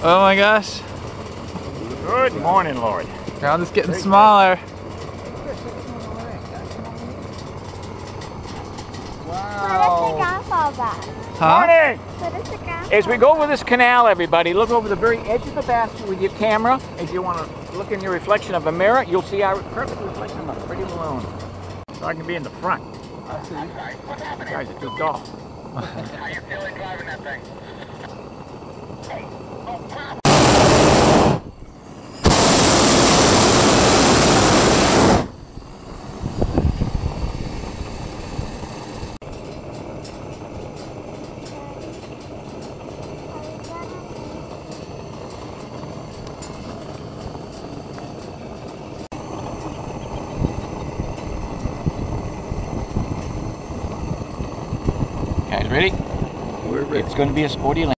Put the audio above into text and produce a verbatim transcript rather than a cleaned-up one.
Oh my gosh. Good morning, Lord. Ground is getting smaller. Wow. Where does the ground fall back? Huh? Morning! Where does the ground As we fall go over this canal, everybody, look over the very edge of the basket with your camera. If you want to look in your reflection of a mirror, you'll see our perfect reflection of a pretty balloon. So I can be in the front. I see. You guys are too tall. How you feeling driving that thing? Guys ready? We're ready. It's going to be a sporty land.